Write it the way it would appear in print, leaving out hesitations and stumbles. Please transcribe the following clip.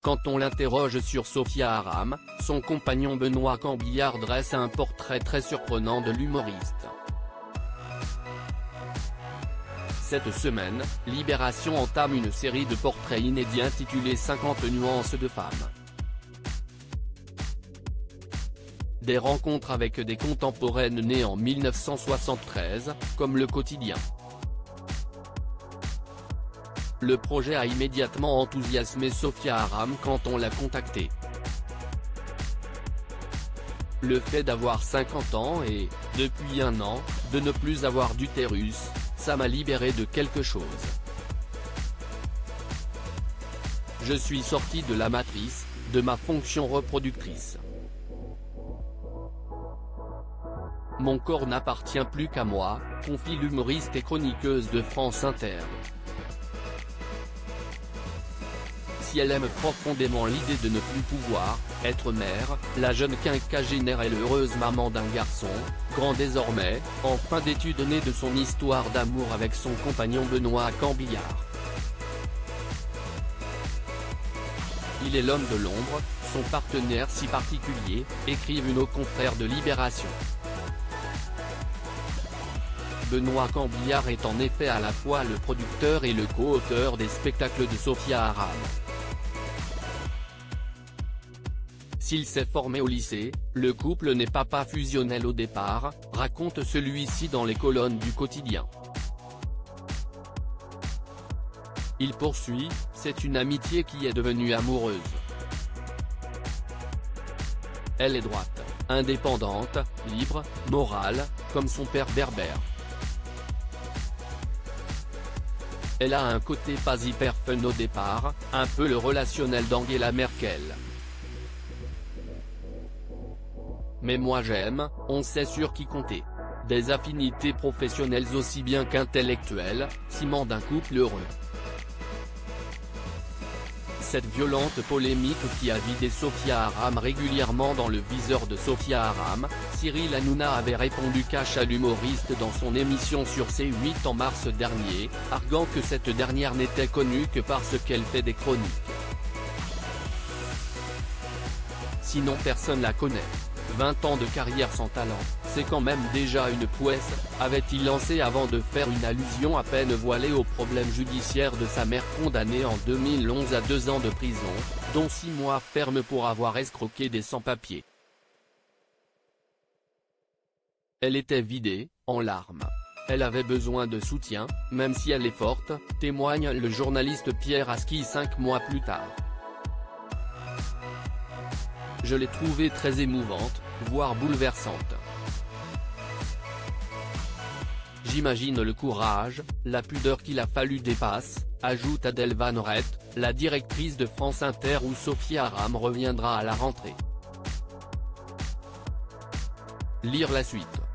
Quand on l'interroge sur Sophia Aram, son compagnon Benoît Cambillard dresse un portrait très surprenant de l'humoriste. Cette semaine, Libération entame une série de portraits inédits intitulée 50 nuances de femmes. Des rencontres avec des contemporaines nées en 1973, comme Le Quotidien. Le projet a immédiatement enthousiasmé Sophia Aram quand on l'a contactée. Le fait d'avoir 50 ans et, depuis un an, de ne plus avoir d'utérus, ça m'a libéré de quelque chose. Je suis sorti de la matrice, de ma fonction reproductrice. Mon corps n'appartient plus qu'à moi, confie l'humoriste et chroniqueuse de France Inter. Si elle aime profondément l'idée de ne plus pouvoir être mère, la jeune quinquagénaire est l'heureuse maman d'un garçon, grand désormais, en fin d'études né de son histoire d'amour avec son compagnon Benoît Cambillard. Il est l'homme de l'ombre, son partenaire si particulier, écrivent nos confrères de Libération. Benoît Cambillard est en effet à la fois le producteur et le co-auteur des spectacles de Sophia Aram. S'il s'est formé au lycée, le couple n'est pas fusionnel au départ, raconte celui-ci dans les colonnes du Quotidien. Il poursuit, c'est une amitié qui est devenue amoureuse. Elle est droite, indépendante, libre, morale, comme son père berbère. Elle a un côté pas hyper fun au départ, un peu le relationnel d'Angela Merkel. Mais moi j'aime, on sait sur qui compter. Des affinités professionnelles aussi bien qu'intellectuelles, ciment d'un couple heureux. Cette violente polémique qui a vidé Sophia Aram régulièrement dans le viseur de Sophia Aram, Cyril Hanouna avait répondu cash à l'humoriste dans son émission sur C8 en mars dernier, arguant que cette dernière n'était connue que parce qu'elle fait des chroniques. Sinon personne la connaît. 20 ans de carrière sans talent, c'est quand même déjà une prouesse, avait-il lancé avant de faire une allusion à peine voilée aux problèmes judiciaires de sa mère condamnée en 2011 à 2 ans de prison, dont 6 mois ferme pour avoir escroqué des sans-papiers. Elle était vidée, en larmes. Elle avait besoin de soutien, même si elle est forte, témoigne le journaliste Pierre Aski 5 mois plus tard. Je l'ai trouvée très émouvante, voire bouleversante. J'imagine le courage, la pudeur qu'il a fallu dépasse, ajoute Adèle Van Oret, la directrice de France Inter où Sophia Aram reviendra à la rentrée. Lire la suite.